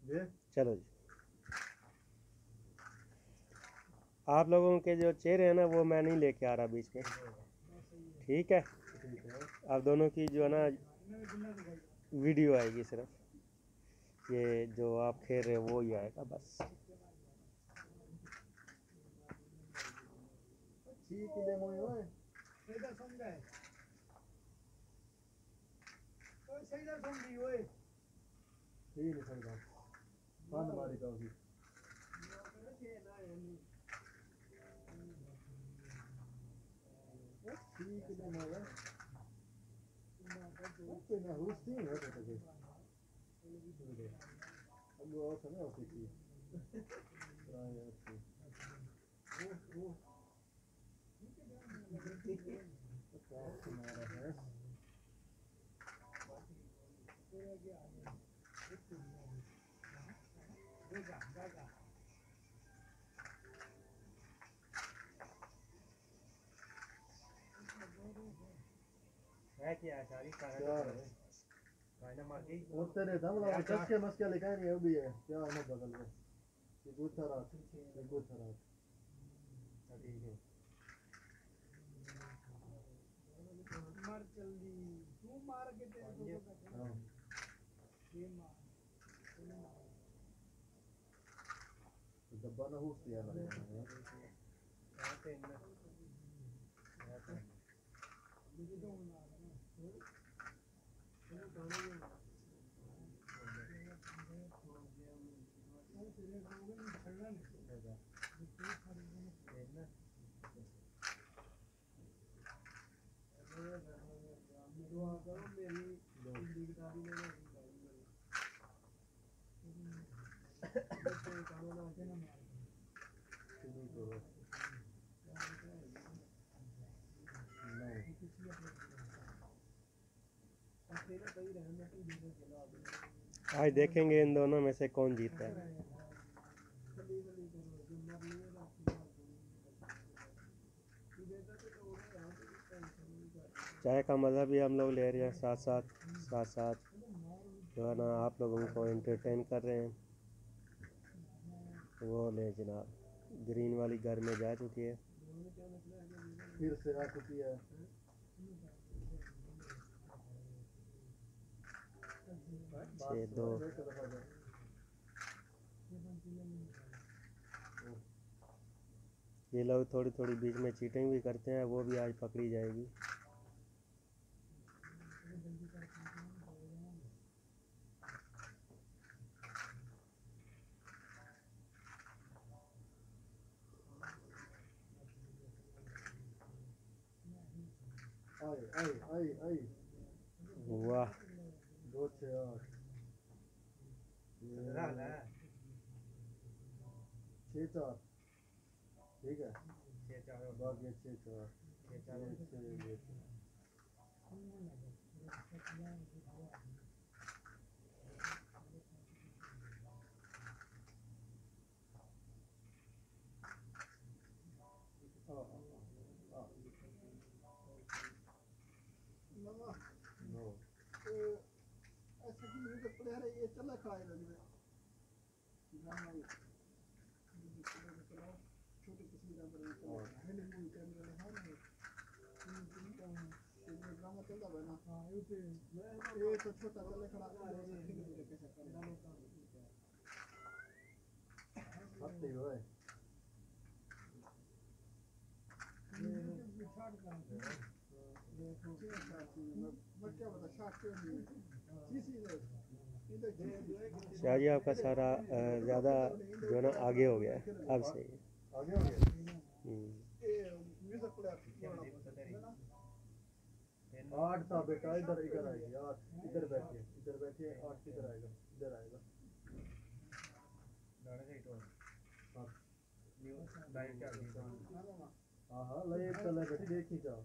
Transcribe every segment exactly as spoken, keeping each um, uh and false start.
चलो जी, आप लोगों के जो चेहरे हैं ना वो मैं नहीं लेके आ रहा बीच में, ठीक है। आप दोनों की जो है ना वीडियो आएगी, सिर्फ ये जो आप खेल रहे हो वो ही आएगा बस। है क्या सारी उठते रहता मतलब दस के मस्के लिखा नहीं है भी है क्या है बगल में ये दूध था रात ये दूध था रात ठीक है मार जल्दी तू मार के तेरे को हां ये मार डब्बा ना हो दिया ना यहां पे ना यहां पे मुझे तो ना आज देखेंगे इन दोनों में से कौन जीतता है। चाय का मज़ा भी हम लोग ले रहे हैं, साथ साथ साथ साथ जो है ना आप लोगों को एंटरटेन कर रहे हैं। वो ले जनाब, ग्रीन वाली घर में जा चुकी है, फिर से आ चुकी है। छः दो ये लोग थोड़ी थोड़ी बीच में चीटिंग भी करते हैं, वो भी आज पकड़ी जाएगी। आई आई आई आई वाह, दो छः आठ छः चार, ठीक है छः चार बाकी छः चार छः चार शाह जी आपका सारा ज़्यादा जो है ना आगे हो गया है, अब सही है, आगे हो गया। आठ था बेटा, इधर इधर आएगी आठ, इधर बैठिए इधर बैठिए, आठ किधर आएगा, इधर आएगा। हाँ हाँ लाइट चला बेटी, देखी जाओ।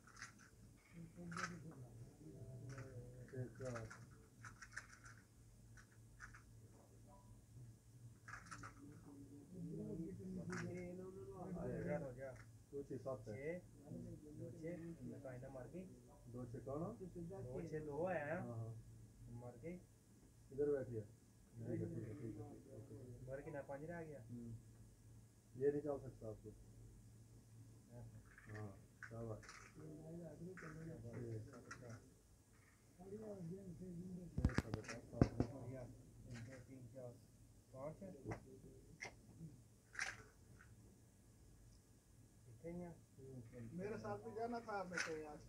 दो छः सात है, दो छः मार के दो छः कौन दो छः दो है, हाँ हाँ मार के इधर बैठिए, ठीक है ठीक है ठीक है। पांच रह गया। ये नहीं चल सकता आपको। हाँ शाबाश। मेरे साथ भी जाना था आपने कहीं आज।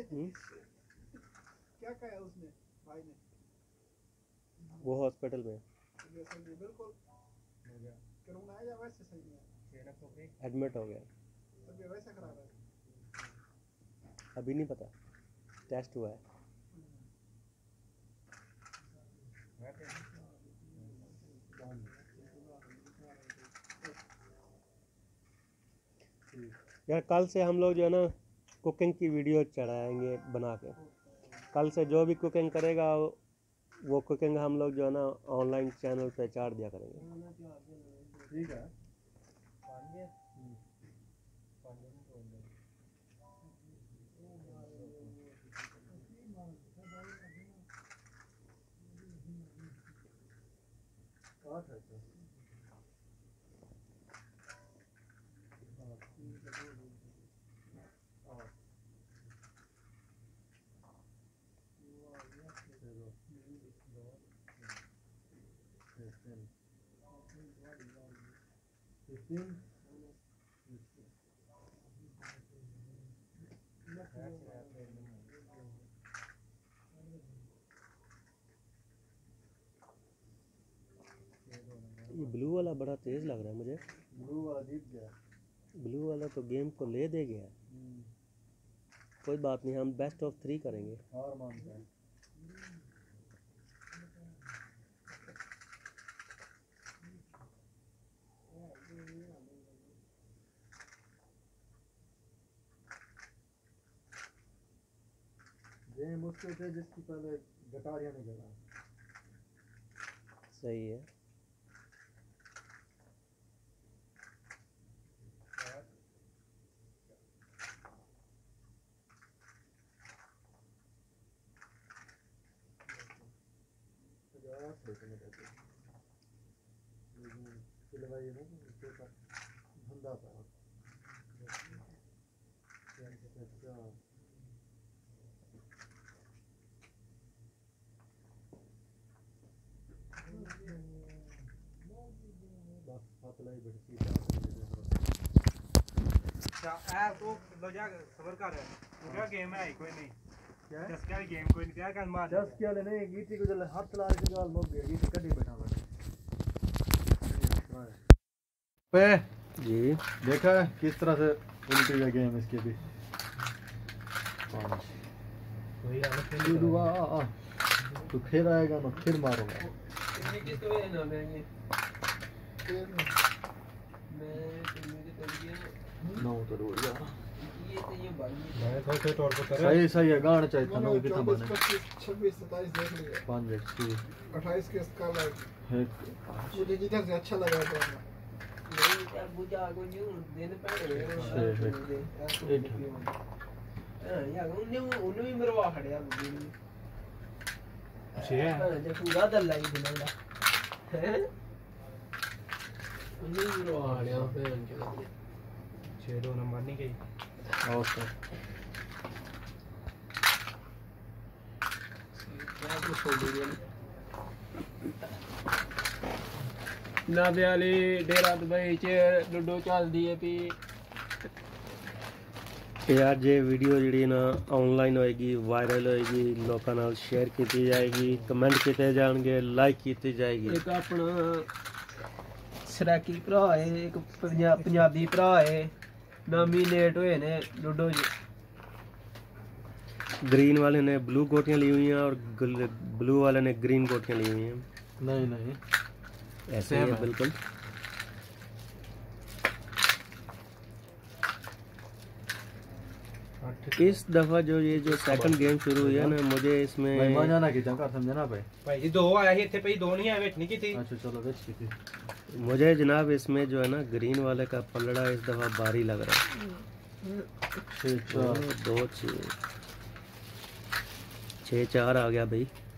क्या कहा उसने भाई ने? वो हॉस्पिटल में बिल्कुल कोरोना है या वैसे सही है? एडमिट हो गया। तभी वैसे खराब है। अभी नहीं पता, टेस्ट हुआ है। यार कल से हम लोग जो है ना कुकिंग की वीडियो चढ़ाएंगे बना के। कल से जो भी कुकिंग करेगा वो कुकिंग हम लोग जो है ना ऑनलाइन चैनल पे चाड़ दिया करेंगे। ठीक है। आठ है तो ये ब्लू वाला बड़ा तेज लग रहा है मुझे। ब्लू वाला जीत गया। ब्लू वाला तो गेम को ले दे गया। कोई बात नहीं, हम बेस्ट ऑफ थ्री करेंगे। हार मानते हैं। गेम उसके थे जिसकी पहले गटारियां निकल रहा। सही है। धंधा था। बस पतलाई बढ़ती है। अच्छा ऐ तो लो जा सबर कर है क्या गेम है कोई नहीं क्या दस क्या गेम कोई नहीं क्या कर मार दस क्या ले नहीं गीटी को जले हाथ ला के गाल मुक गया गीटी कड़ी बैठा हुआ पे जी देखा किस तरह से उल्टी है गेम इसके भी। पांच कोई अलग तू आ आ तू फिर आएगा ना फिर मारूंगा। ये किस तो ना मैं ये मैं मुझे कर दिया नौ तो रोड जा ये तो ये बाली मैं थोड़े तौर पर कर सही सही है गाना चाहिए था नौ कितना बने छब्बीस सत्ताईस देख लिया। पांच एक्स अट्ठाईस के स्कार लाइट है मुझे जिधर से अच्छा लगा था नहीं यार बुझा को न्यू देने पड़े हां यार उन्हें उन्हें भी मरवा खड़े यार बुझी छे जब पूरा दल लाई दिला है उन्हें भी मरवा खड़े हैं पे छे दो नंबर नहीं गई ओके क्या कुछ हो गया नादियाली डेरा दुबई च लूडो चलदी है पी यार ये वीडियो जी ना ऑनलाइन होएगी वायरल होएगी लोगों नाल शेयर की जाएगी कमेंट किए जाएंगे लाइक की जाएगी। एक अपना सराकी भरा है एक पंजाबी भरा है नॉमिनेट हुए ने लूडो च ग्रीन वाले ने ब्लू गोटियां ली हुई हैं और ब्लू वाले ने ग्रीन गोटियां ली हुई हैं। नहीं नहीं ऐसे ही है बिल्कुल। इस दफा जो ये जो सेकंड गेम शुरू हुई है ना मुझे इसमें भाई मजाना की जगह समझना भाई भाई जी दो आया ही थे भाई दो नहीं आए वेट नहीं की थी। अच्छा चलो वेट की थी। मुझे जनाब इसमें जो है ना ग्रीन वाले का पलड़ा इस दफा भारी लग रहा है। छः चार दो छः छः चार आ गया भाई।